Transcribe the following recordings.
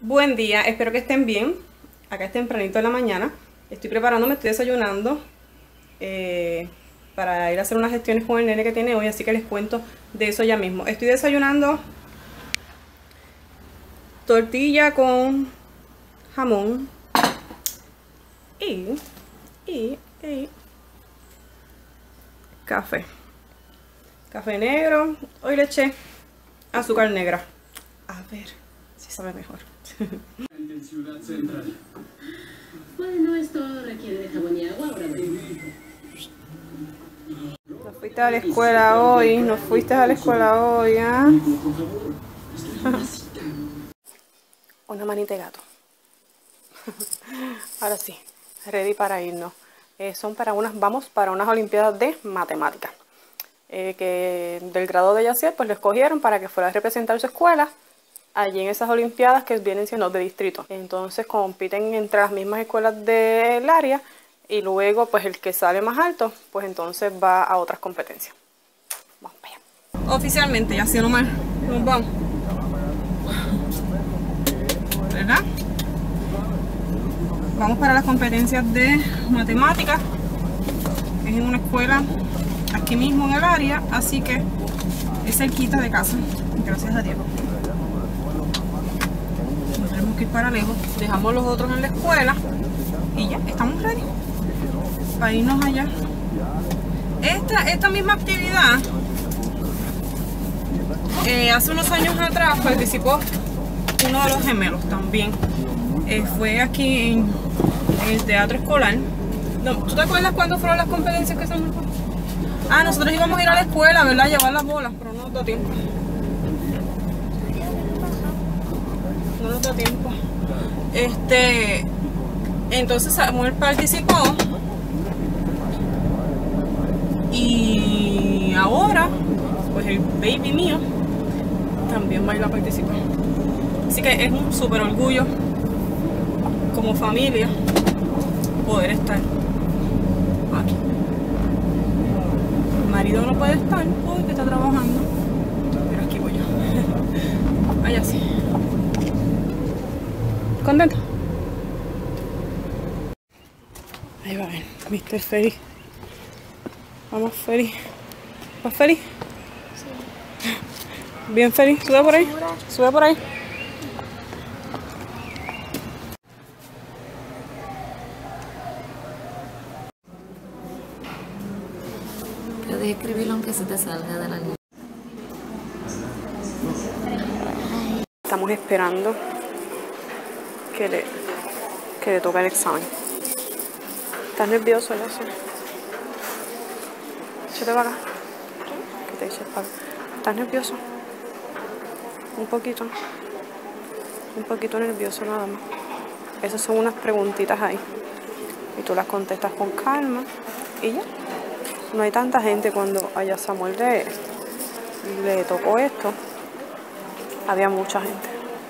Buen día, espero que estén bien. Acá es tempranito de la mañana. Estoy preparándome, estoy desayunando para ir a hacer unas gestiones con el nene que tiene hoy, así que les cuento de eso ya mismo. Estoy desayunando tortilla con jamón y café negro. Hoy le eché azúcar negra. A ver si sabe mejor. Ciudad Central. Bueno, esto requiere de jabón y agua ahora mismo. No fuiste a la escuela hoy, no fuiste a la escuela hoy, ¿ah? Una manita de gato. Ahora sí, ready para irnos. Vamos para unas olimpiadas de matemáticas. Que del grado de Yaciel, pues lo escogieron para que fuera a representar su escuela allí en esas olimpiadas que vienen siendo de distrito. Entonces compiten entre las mismas escuelas del área y luego pues el que sale más alto pues entonces va a otras competencias. Vamos para allá. Oficialmente ya nomás nos vamos, ¿verdad? Vamos para las competencias de matemáticas. Es en una escuela aquí mismo en el área, así que es cerquita de casa, gracias a Dios. No tenemos que ir para lejos, dejamos los otros en la escuela y ya estamos ready para irnos allá. Esta misma actividad hace unos años atrás participó uno de los gemelos también. Fue aquí en el teatro escolar. No, ¿tú te acuerdas cuándo fueron las competencias que se nos fueron? Ah, nosotros íbamos a ir a la escuela, ¿verdad? A llevar las bolas, pero no nos da tiempo. No nos da tiempo. Entonces Samuel participó. Y ahora, pues el baby mío también va a ir a participar. Así que es un súper orgullo como familia poder estar aquí. Mi marido no puede estar porque está trabajando, pero aquí voy yo. Allá sí. ¿Contento? Ahí va, Mr. Ferry. Vamos, Ferry. ¿Vas, Ferry? Sí. Bien, Ferry. Sube por ahí. Sube por ahí. Puedes escribirlo aunque se te salga de la línea. Estamos esperando que le toque el examen. ¿Estás nervioso, ya sé? Échate para acá. ¿Qué te eches para acá? ¿Estás nervioso? Un poquito. Un poquito nervioso nada más. Esas son unas preguntitas ahí. Y tú las contestas con calma. Y ya. No hay tanta gente. Cuando a Samuel le tocó esto, había mucha gente.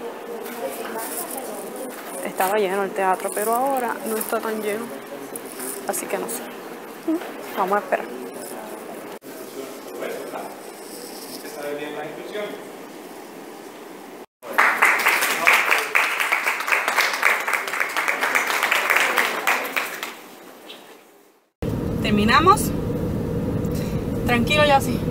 Estaba lleno el teatro, pero ahora no está tan lleno. Así que no sé. Vamos a esperar. Terminamos. Tranquilo, ya sí.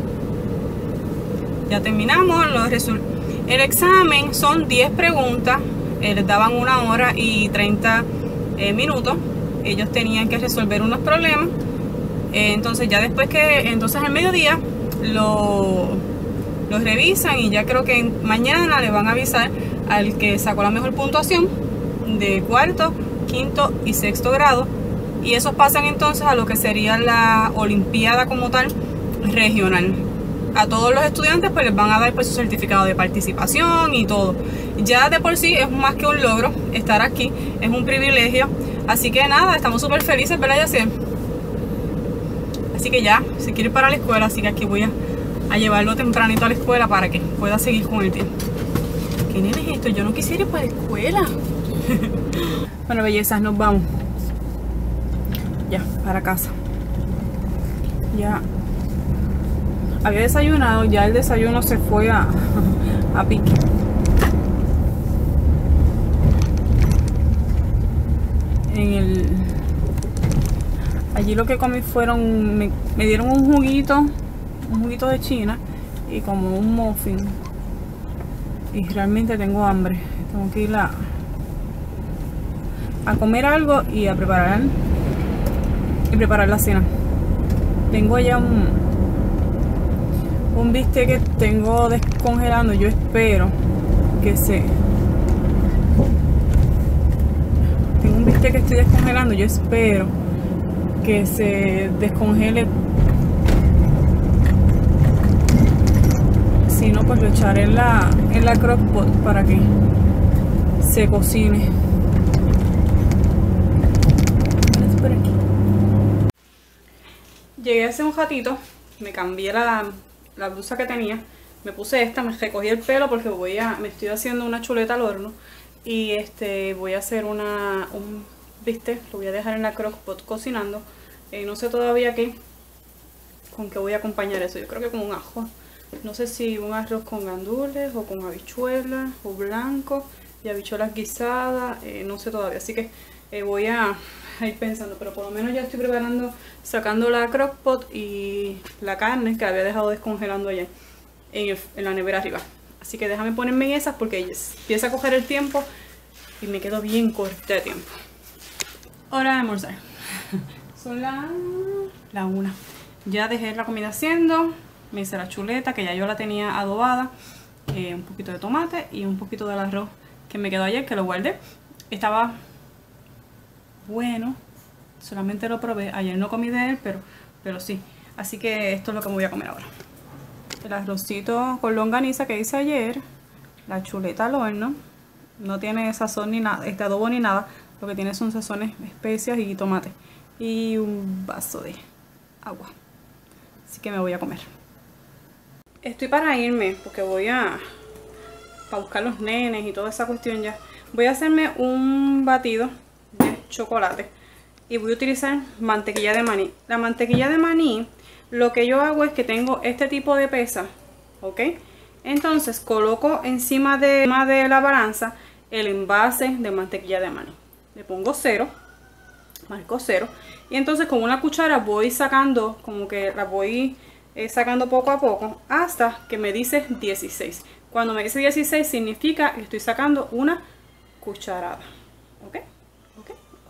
Ya terminamos. El examen son 10 preguntas. Les daban 1 hora y 30 minutos. Ellos tenían que resolver unos problemas. Entonces ya después entonces al mediodía los revisan y ya creo que mañana le van a avisar al que sacó la mejor puntuación de 4º, 5º y 6º grado. Y esos pasan entonces a lo que sería la olimpiada como tal regional. A todos los estudiantes pues les van a dar pues su certificado de participación y todo. Ya de por sí es más que un logro estar aquí, es un privilegio. Así que nada, estamos súper felices, ¿verdad, Yaciel? Así que ya, se quiere ir para la escuela, así que aquí voy a llevarlo tempranito a la escuela para que pueda seguir con el tiempo. ¿Qué nene es esto? Yo no quisiera ir para la escuela. Bueno, bellezas, nos vamos. Ya, para casa. Ya había desayunado, ya el desayuno se fue a pique. allí lo que comí fueron, me dieron un juguito de China y como un muffin. Y realmente tengo hambre. Tengo que ir a comer algo y a preparar la cena. Tengo ya un bistec que tengo descongelando. Yo espero que tengo un bistec que estoy descongelando. Yo espero que se descongele. Si no, pues lo echaré en la crock-pot para que se cocine. Por aquí. Llegué hace un ratito, me cambié la blusa que tenía, me puse esta, me recogí el pelo porque me estoy haciendo una chuleta al horno y voy a hacer un bistec, lo voy a dejar en la crock-pot cocinando. No sé todavía con qué voy a acompañar eso. Yo creo que con un ajo. No sé si un arroz con gandules o con habichuelas o blanco y habichuelas guisadas, no sé todavía, así que voy a ir pensando, pero por lo menos ya estoy sacando la crock-pot y la carne que había dejado descongelando allá en la nevera arriba. Así que déjame ponerme en esas porque empieza a coger el tiempo y me quedo bien corta de tiempo. Hora de almorzar. Son la 1. Ya dejé la comida haciendo. Me hice la chuleta que ya yo la tenía adobada, un poquito de tomate y un poquito del arroz que me quedó ayer, que lo guardé. Estaba bueno, solamente lo probé. Ayer no comí de él, pero sí. Así que esto es lo que me voy a comer ahora. El arrocito con longaniza que hice ayer, la chuleta al horno. No tiene sazón ni nada, adobo ni nada. Lo que tiene son sazones, especias y tomate. Y un vaso de agua. Así que me voy a comer. Estoy para irme porque voy para buscar los nenes y toda esa cuestión ya. Voy a hacerme un batido de chocolate y voy a utilizar mantequilla de maní. La mantequilla de maní, lo que yo hago es que tengo este tipo de pesa, ¿ok? Entonces coloco encima de la balanza el envase de mantequilla de maní. Le pongo 0, marco 0 y entonces con una cuchara voy sacando, como que la voy sacando poco a poco hasta que me dice 16. Cuando me dice 16 significa que estoy sacando una cucharada. ¿Ok? ¿Ok?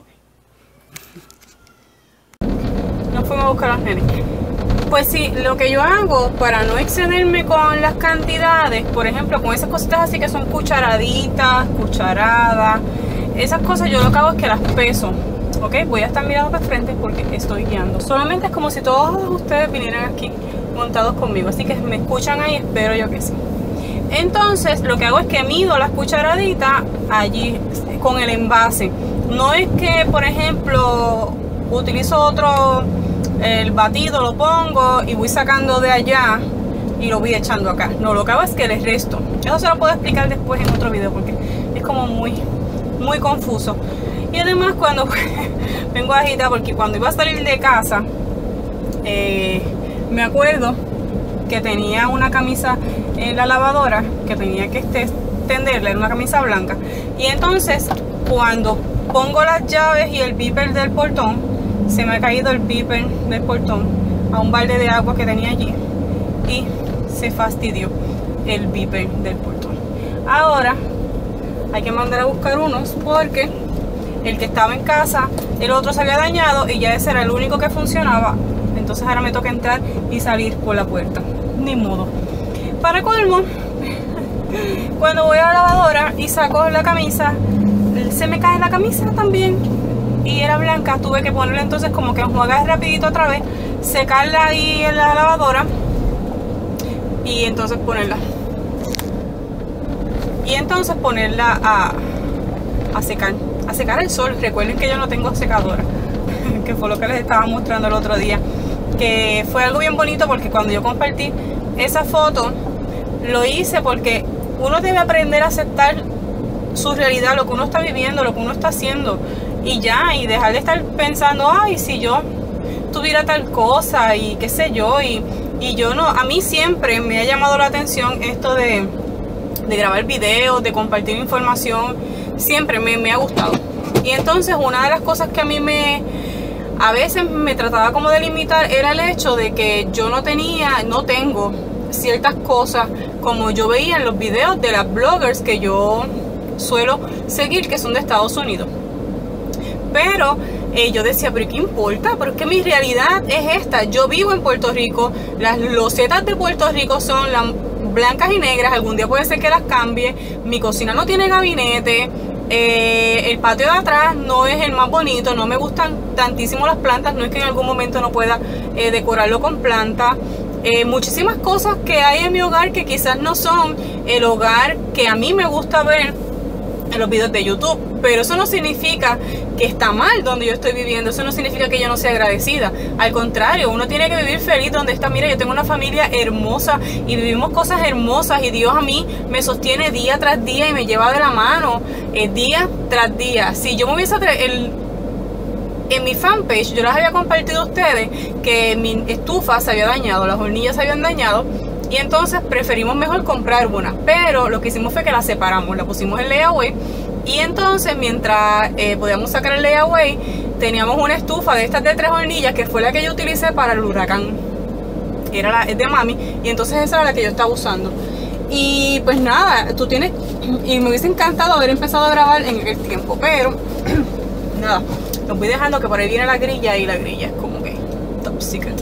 ¿Ok? Nos fuimos a buscar a los nenes. Pues sí, lo que yo hago para no excederme con las cantidades, por ejemplo, con esas cositas así que son cucharaditas, cucharadas, esas cosas yo lo que hago es que las peso. Ok, voy a estar mirando para frente porque estoy guiando. Solamente es como si todos ustedes vinieran aquí montados conmigo. Así que me escuchan ahí, espero yo que sí. Entonces lo que hago es que mido las cucharaditas allí con el envase. No es que, por ejemplo, utilizo el batido, lo pongo y voy sacando de allá y lo voy echando acá. No, lo que hago es que les resto. Eso se lo puedo explicar después en otro video porque es como muy confuso. Y además cuando vengo agita, porque cuando iba a salir de casa, me acuerdo que tenía una camisa en la lavadora que tenía que extenderla, era una camisa blanca. Y entonces cuando pongo las llaves y el beeper del portón, se me ha caído el beeper del portón a un balde de agua que tenía allí y se fastidió el beeper del portón. Ahora hay que mandar a buscar unos porque el que estaba en casa, el otro se había dañado y ya ese era el único que funcionaba. Entonces ahora me toca entrar y salir por la puerta. Ni modo. Para colmo, cuando voy a la lavadora y saco la camisa, se me cae la camisa también. Y era blanca, tuve que ponerla entonces como que enjuagar rapidito otra vez, secarla ahí en la lavadora y entonces ponerla. Y entonces ponerla a secar. A secar el sol. Recuerden que yo no tengo secadora, que fue lo que les estaba mostrando el otro día, que fue algo bien bonito porque cuando yo compartí esa foto lo hice porque uno debe aprender a aceptar su realidad, lo que uno está viviendo, lo que uno está haciendo y ya, y dejar de estar pensando, ay, si yo tuviera tal cosa y qué sé yo, y yo no. A mí siempre me ha llamado la atención esto de grabar videos, de compartir información. Siempre me ha gustado. Y entonces una de las cosas que a mí me a veces me trataba como de limitar, era el hecho de que yo no tengo ciertas cosas como yo veía en los videos de las bloggers que yo suelo seguir, que son de Estados Unidos. Pero yo decía, pero ¿qué importa? Pero es que mi realidad es esta. Yo vivo en Puerto Rico, las losetas de Puerto Rico son las blancas y negras, algún día puede ser que las cambie, mi cocina no tiene gabinete, el patio de atrás no es el más bonito, no me gustan tantísimo las plantas, no es que en algún momento no pueda decorarlo con plantas. Muchísimas cosas que hay en mi hogar que quizás no son el hogar que a mí me gusta ver en los videos de YouTube, pero eso no significa que está mal donde yo estoy viviendo, eso no significa que yo no sea agradecida, al contrario, uno tiene que vivir feliz donde está. Mira, yo tengo una familia hermosa y vivimos cosas hermosas y Dios a mí me sostiene día tras día y me lleva de la mano día tras día. Si yo me hubiese en mi fanpage, yo les había compartido a ustedes que mi estufa se había dañado, las hornillas se habían dañado, y entonces preferimos mejor comprar una, pero lo que hicimos fue que la separamos, la pusimos en layaway, y entonces mientras podíamos sacar el layaway, teníamos una estufa de estas de 3 hornillas, que fue la que yo utilicé para el huracán, es de mami, y entonces esa era la que yo estaba usando. Y pues nada, y me hubiese encantado haber empezado a grabar en aquel tiempo, pero nada, los voy dejando, que por ahí viene la grilla, y la grilla es como que top secret.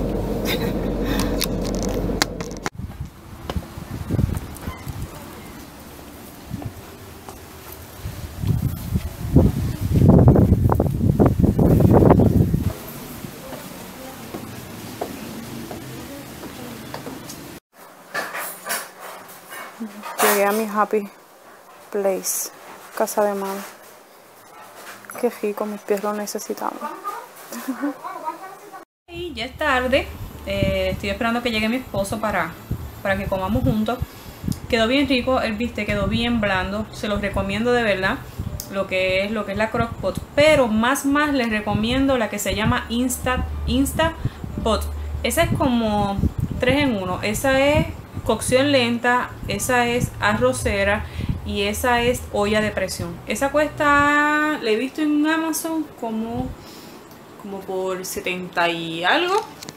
Llegué a mi happy place, casa de mami. Qué rico, mis pies lo necesitaban. Y ya es tarde, estoy esperando que llegue mi esposo para que comamos juntos. Quedó bien rico, el bistec quedó bien blando, se los recomiendo de verdad, lo que es la Crock-Pot. Pero más les recomiendo la que se llama Instant Pot. Esa es como 3 en 1, esa es cocción lenta, esa es arrocera y esa es olla de presión. Esa cuesta, la he visto en Amazon como por 70 y algo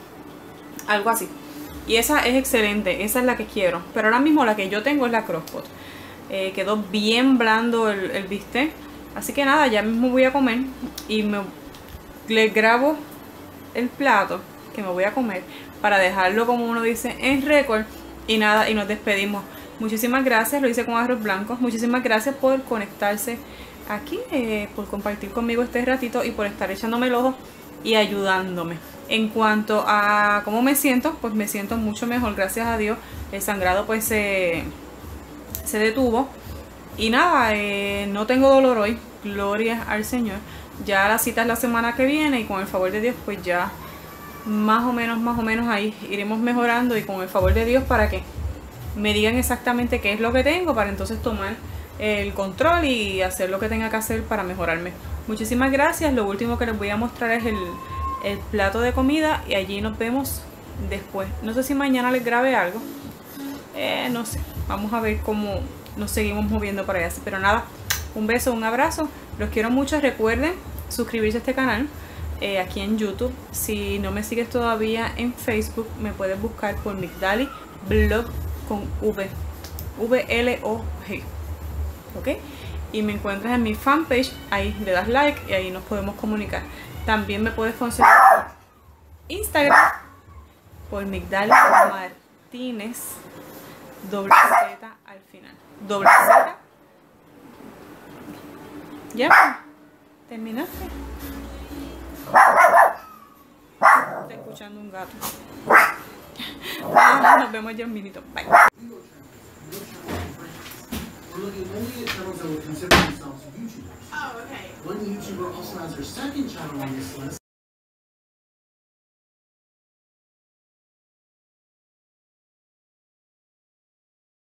así, y esa es excelente, esa es la que quiero, pero ahora mismo la que yo tengo es la Crock-Pot. Quedó bien blando el bistec, así que nada, ya mismo voy a comer y le grabo el plato que me voy a comer para dejarlo, como uno dice, en récord. Y nada, y nos despedimos. Muchísimas gracias, lo hice con arroz blanco. Muchísimas gracias por conectarse aquí, por compartir conmigo este ratito y por estar echándome el ojo y ayudándome. En cuanto a cómo me siento, pues me siento mucho mejor, gracias a Dios. El sangrado pues se detuvo. Y nada, no tengo dolor hoy, gloria al Señor. Ya la cita es la semana que viene y con el favor de Dios pues ya más o menos ahí iremos mejorando, y con el favor de Dios para que me digan exactamente qué es lo que tengo, para entonces tomar el control y hacer lo que tenga que hacer para mejorarme. Muchísimas gracias. Lo último que les voy a mostrar es el plato de comida, y allí nos vemos después. No sé si mañana les grabe algo, no sé, vamos a ver cómo nos seguimos moviendo para allá. Pero nada, un beso, un abrazo, los quiero mucho. Recuerden suscribirse a este canal aquí en YouTube. Si no me sigues todavía en Facebook, me puedes buscar por Migdaly Vlog con V-L-O-G, ¿ok? Y me encuentras en mi fanpage, ahí le das like y ahí nos podemos comunicar. También me puedes conseguir por Instagram por Migdaly Martínez, doble Z al final, doble Z. ¿Ya? ¿Terminaste? Estoy escuchando un gato. Nos vemos ya un minuto. Bye. We're looking only at channels that would consider themselves YouTubers. Oh, okay. One YouTuber also has her second channel on this list.